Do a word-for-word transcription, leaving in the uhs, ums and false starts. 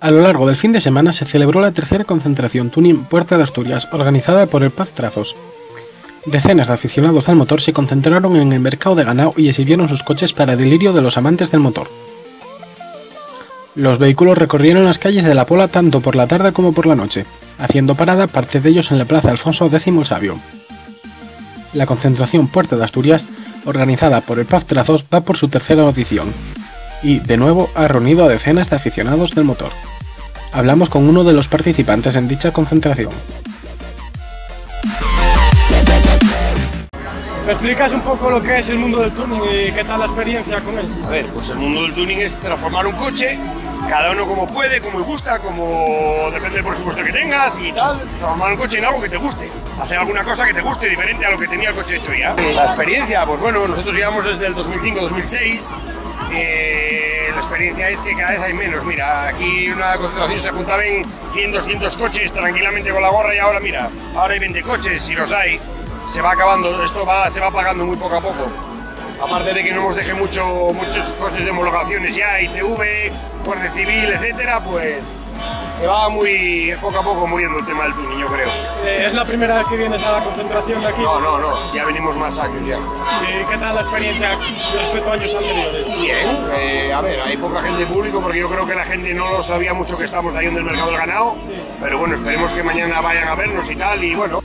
A lo largo del fin de semana se celebró la tercera concentración Tuning Puerta de Asturias, organizada por el P A Z Trazos. Decenas de aficionados al motor se concentraron en el mercado de Ganao y exhibieron sus coches para delirio de los amantes del motor. Los vehículos recorrieron las calles de La Pola tanto por la tarde como por la noche, haciendo parada parte de ellos en la Plaza Alfonso X el Sabio. La concentración Puerta de Asturias, organizada por el P A Z Trazos, va por su tercera edición, y, de nuevo, ha reunido a decenas de aficionados del motor. Hablamos con uno de los participantes en dicha concentración. ¿Me explicas un poco lo que es el mundo del tuning y qué tal la experiencia con él? A ver, pues el mundo del tuning es transformar un coche, cada uno como puede, como le gusta, como depende del presupuesto que tengas y tal, transformar un coche en algo que te guste, hacer alguna cosa que te guste diferente a lo que tenía el coche hecho ya. La experiencia, pues bueno, nosotros llevamos desde el dos mil cinco dos mil seis, eh, la experiencia es que cada vez hay menos. Mira, aquí en una concentración se juntaban cien doscientos coches tranquilamente con la gorra y ahora mira, ahora hay veinte coches, si los hay. Se va acabando, esto va, se va apagando muy poco a poco. Aparte de que no hemos dejado mucho, muchos coches de homologaciones ya, I T V, Guardia Civil, etcétera, pues se va muy poco a poco muriendo el tema del tuning, yo creo. Eh, ¿Es la primera vez que vienes a la concentración de aquí? No, no, no, ya venimos más años ya. ¿Y qué tal la experiencia respecto a años anteriores? Bien, eh, a ver, hay poca gente de público porque yo creo que la gente no lo sabía mucho que estamos ahí en el mercado del ganado, sí. Pero bueno, esperemos que mañana vayan a vernos y tal, y bueno.